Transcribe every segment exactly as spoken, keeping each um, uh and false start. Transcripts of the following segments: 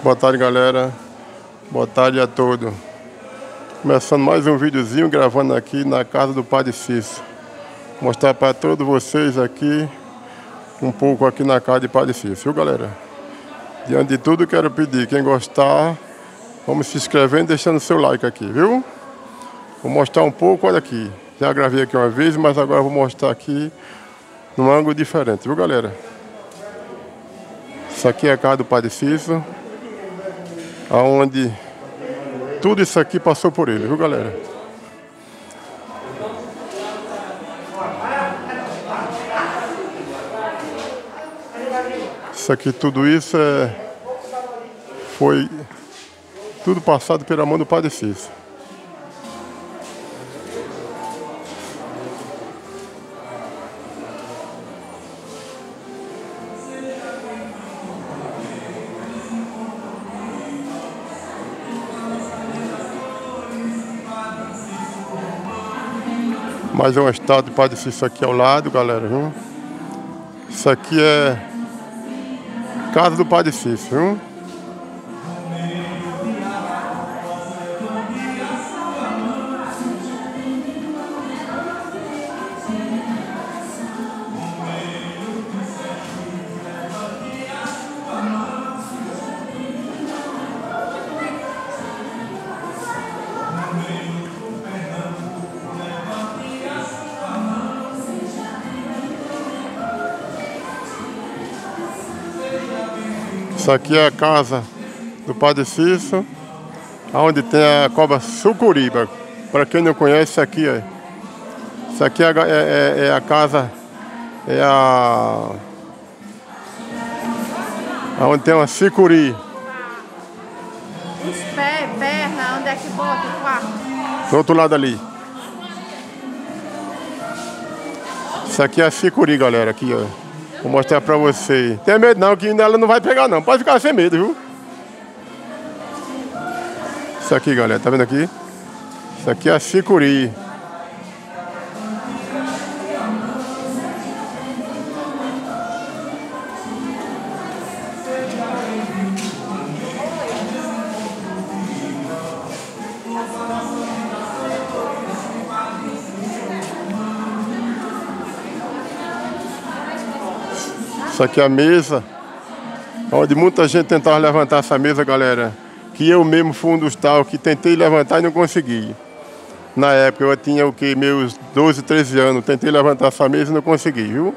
Boa tarde, galera. Boa tarde a todos. Começando mais um videozinho, gravando aqui na casa do Padre Cício. Mostrar para todos vocês aqui um pouco aqui na casa de Padre Cício, viu, galera? Diante de tudo, quero pedir, quem gostar, vamos se inscrevendo e deixando seu like aqui, viu? Vou mostrar um pouco, olha aqui. Já gravei aqui uma vez, mas agora vou mostrar aqui num ângulo diferente, viu, galera? Isso aqui é a casa do Padre Cício, aonde tudo isso aqui passou por ele, viu, galera? Isso aqui, tudo isso é foi tudo passado pela mão do Padre Cício. Mais uma estátua do Padre Cício aqui ao lado, galera, viu? Isso aqui é casa do Padre Cício, viu? Isso aqui é a casa do Padre Cício, onde tem a cobra sucuriba. Para quem não conhece, isso aqui é. Isso aqui é, é, é a casa, é a onde tem uma sicuri. Os pés, perna, onde é que bota o quarto? Do outro lado ali. Isso aqui é a sicuri, galera, aqui, ó. Vou mostrar pra você. Tem medo não, que ela não vai pegar não. Pode ficar sem medo, viu? Isso aqui, galera, tá vendo aqui? Isso aqui é a sicuri. Isso aqui é a mesa, onde muita gente tentava levantar essa mesa, galera. Que eu mesmo fui um dos tal que tentei levantar e não consegui. Na época eu tinha o que? Meus doze, treze anos. Tentei levantar essa mesa e não consegui, viu?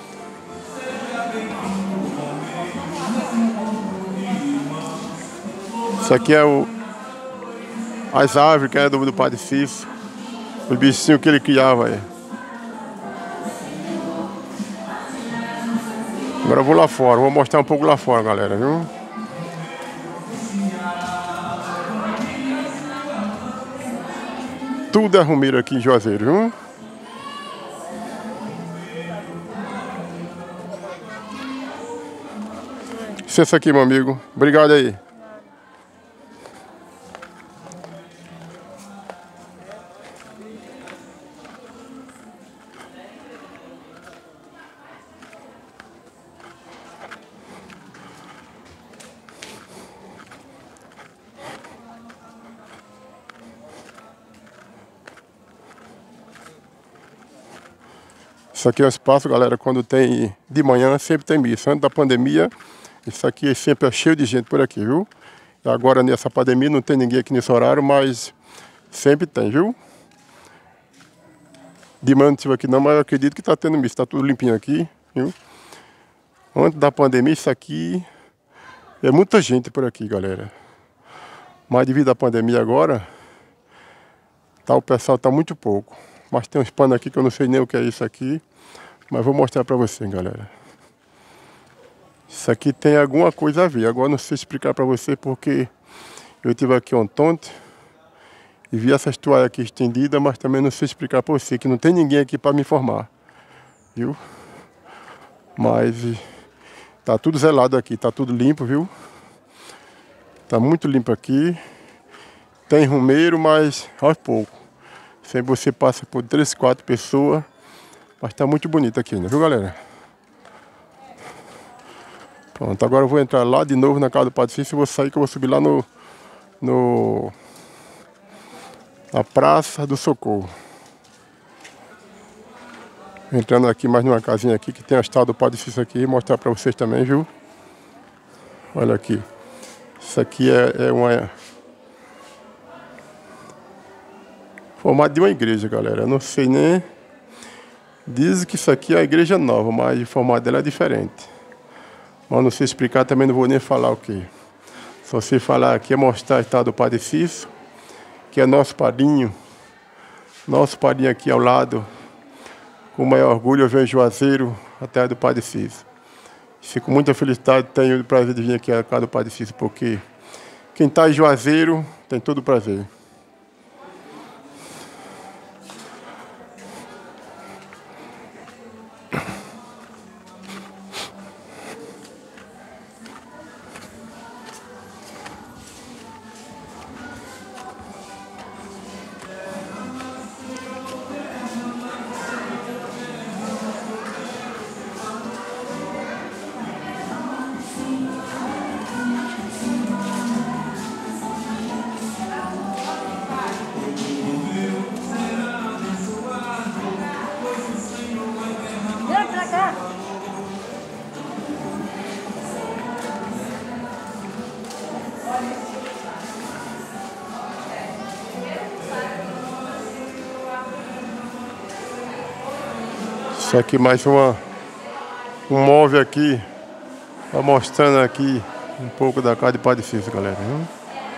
Isso aqui é o as árvores que era do, do Padre Cício. Os bichinhos que ele criava aí. Agora eu vou lá fora, vou mostrar um pouco lá fora, galera, viu? Tudo é rumeiro aqui em Juazeiro, viu? Licença aqui, meu amigo. Obrigado aí. Isso aqui é um espaço, galera, quando tem de manhã, sempre tem missa. Antes da pandemia, isso aqui sempre é cheio de gente por aqui, viu? E agora, nessa pandemia, não tem ninguém aqui nesse horário, mas sempre tem, viu? De manhã não tive aqui não, mas eu acredito que tá tendo missa, tá tudo limpinho aqui, viu? Antes da pandemia, isso aqui é muita gente por aqui, galera. Mas devido à pandemia agora, tá, o pessoal tá muito pouco. Mas tem uns panos aqui que eu não sei nem o que é isso aqui. Mas vou mostrar pra vocês, galera. Isso aqui tem alguma coisa a ver. Agora não sei explicar pra você porque eu estive aqui ontem e vi essa toalha aqui estendida, mas também não sei explicar pra você, que não tem ninguém aqui pra me informar. Viu? Mas tá tudo zelado aqui, tá tudo limpo, viu? Tá muito limpo aqui. Tem rumeiro, mas aos poucos. Sempre você passa por três, quatro pessoas. Mas tá muito bonito aqui ainda, viu, galera? Pronto, agora eu vou entrar lá de novo na casa do Padre Cícero e vou sair que eu vou subir lá no... no na Praça do Socorro. Entrando aqui mais numa casinha aqui que tem a estátua do Padre Cícero aqui, vou mostrar pra vocês também, viu? Olha aqui. Isso aqui é, é uma... formato de uma igreja, galera. Eu não sei nem... Dizem que isso aqui é a igreja nova, mas o formato dela é diferente. Mas não sei explicar, também não vou nem falar o que. Só sei falar aqui é mostrar a estátua do Padre Cícero, que é nosso padrinho. Nosso padrinho aqui ao lado. Com o maior orgulho eu venho Juazeiro, a terra do Padre Cícero. Fico com muita felicidade, tenho o prazer de vir aqui à casa do Padre Cícero, porque quem está em Juazeiro tem todo o prazer. Isso aqui mais uma, um móvel aqui, tá mostrando aqui um pouco da casa de Padre Cícero, galera. Viu?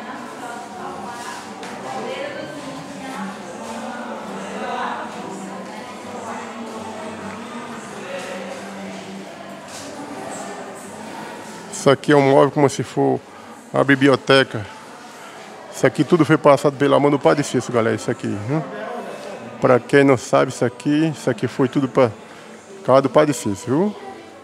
Isso aqui é um móvel como se for a biblioteca. Isso aqui tudo foi passado pela mão do Padre Cícero, galera, isso aqui. Viu? Para quem não sabe, isso aqui, isso aqui foi tudo para casa do Padre Cícero, viu?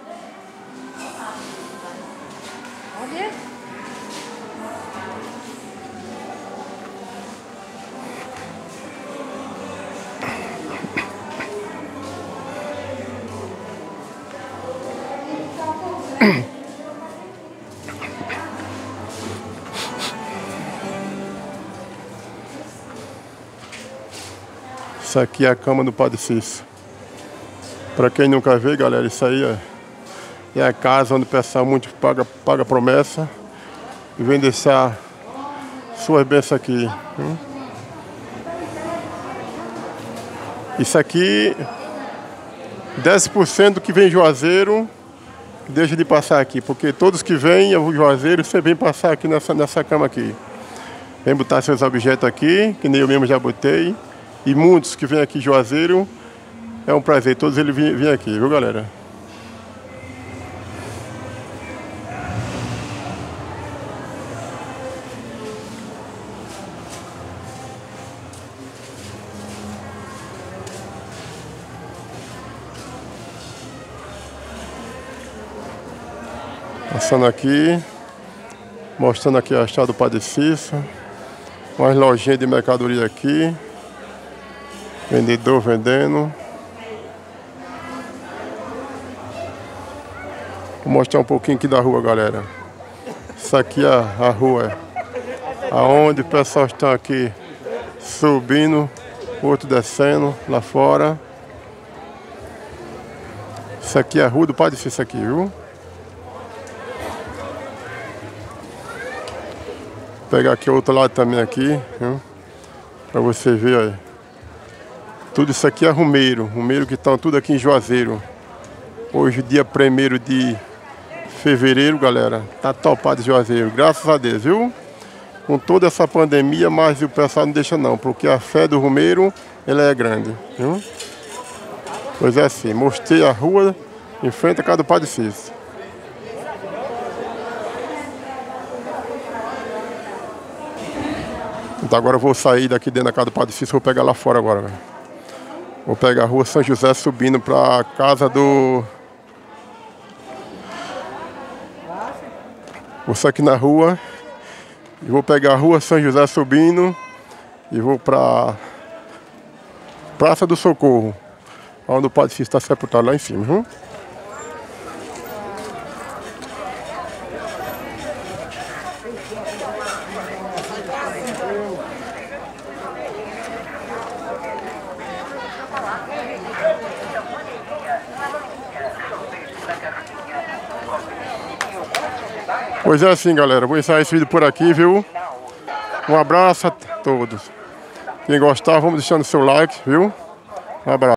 Isso aqui é a cama do Padre Cícero. Para quem nunca vê, galera, isso aí é, é a casa onde o pessoal muito paga, paga promessa e vem deixar suas bênçãos aqui. Viu? Isso aqui, dez por cento do que vem em Juazeiro deixa de passar aqui, porque todos que vêm ao Juazeiro, você vem passar aqui nessa, nessa cama aqui. Vem botar seus objetos aqui, que nem eu mesmo já botei. E muitos que vêm aqui em Juazeiro, é um prazer, todos eles vêm aqui, viu, galera? Passando aqui, mostrando aqui a estrada do Padre Cícero, umas lojinhas de mercadoria aqui, vendedor vendendo. Vou mostrar um pouquinho aqui da rua, galera. Isso aqui é a rua, aonde o pessoal está aqui subindo, outro descendo lá fora. Isso aqui é a rua do Padre Cícero aqui, viu? Vou pegar aqui o outro lado também aqui, viu? Pra você ver aí. Tudo isso aqui é rumeiro, rumeiro que estão tudo aqui em Juazeiro. Hoje, dia primeiro de fevereiro, galera, tá topado de Juazeiro, graças a Deus, viu? Com toda essa pandemia, mas o pessoal não deixa não, porque a fé do rumeiro, ela é grande, viu? Pois é assim, mostrei a rua em frente à casa do Padre Cícero. Então agora eu vou sair daqui dentro da casa do Padre Cícero, vou pegar lá fora agora, velho. Vou pegar a rua São José subindo pra casa do... Vou sair aqui na rua e vou pegar a rua São José subindo e vou pra Praça do Socorro, onde o Padre Cícero está sepultado lá em cima, viu? Pois é assim, galera. Vou encerrar esse vídeo por aqui, viu? Um abraço a todos. Quem gostar, vamos deixando seu like, viu? Um abraço.